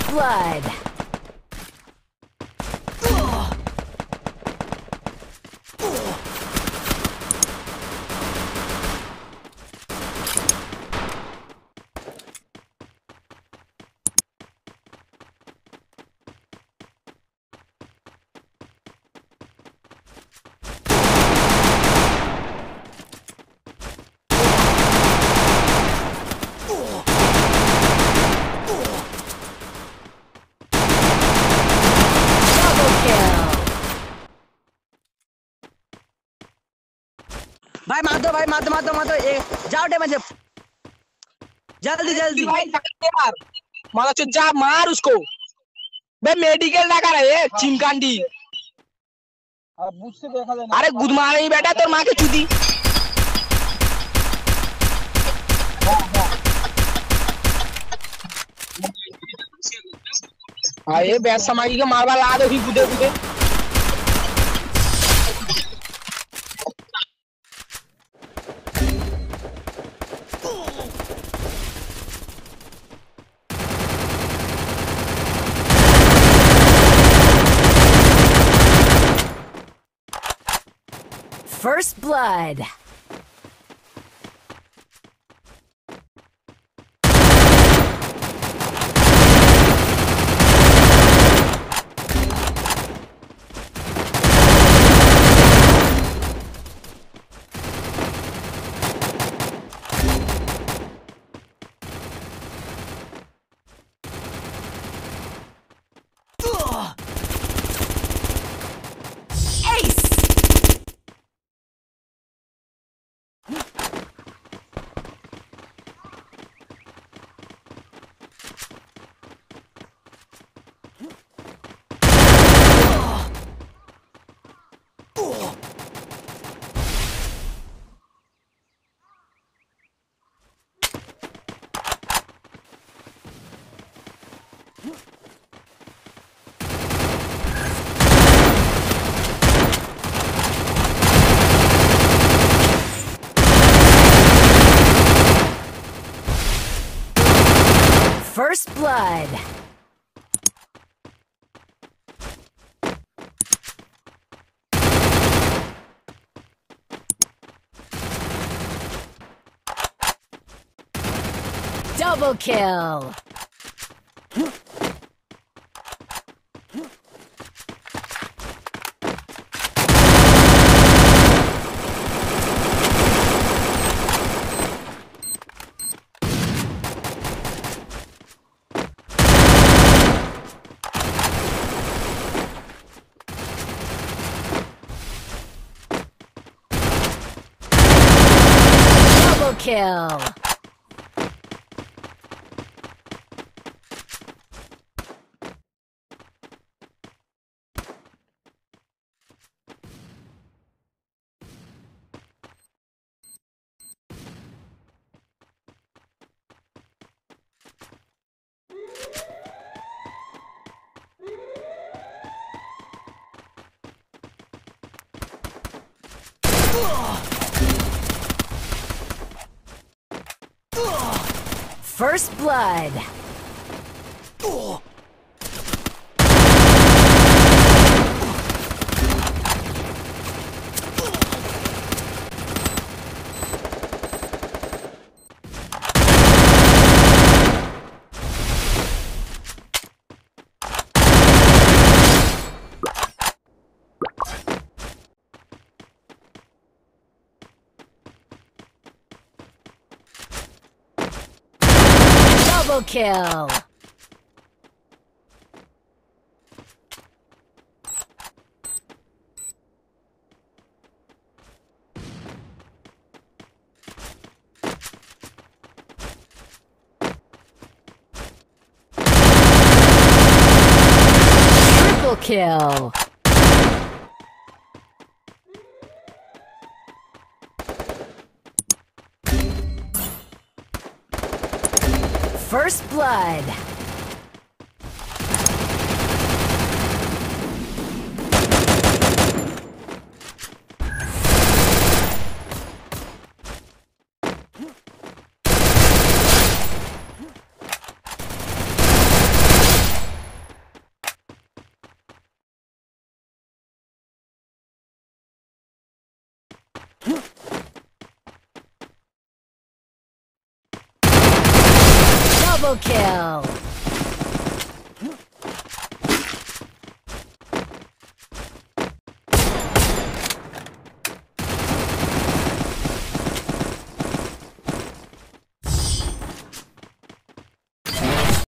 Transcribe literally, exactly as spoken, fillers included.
blood. भाई मार दो भाई मार दो मार दो मार दो ए, जाओ डैमेज जल्दी जल्दी भाई मार मारा चो जा मार उसको बे मेडिकल ना कर ये चिमकांडी अब मुझसे देखा देना अरे गुद मारे ही बेटा तोर मां के चूती हां ये बैस समागी के मारवा ला दो ही गुदे गुदे First blood. First blood. Double kill. Double kill. First blood. Double kill. Triple kill. First blood. Double kill.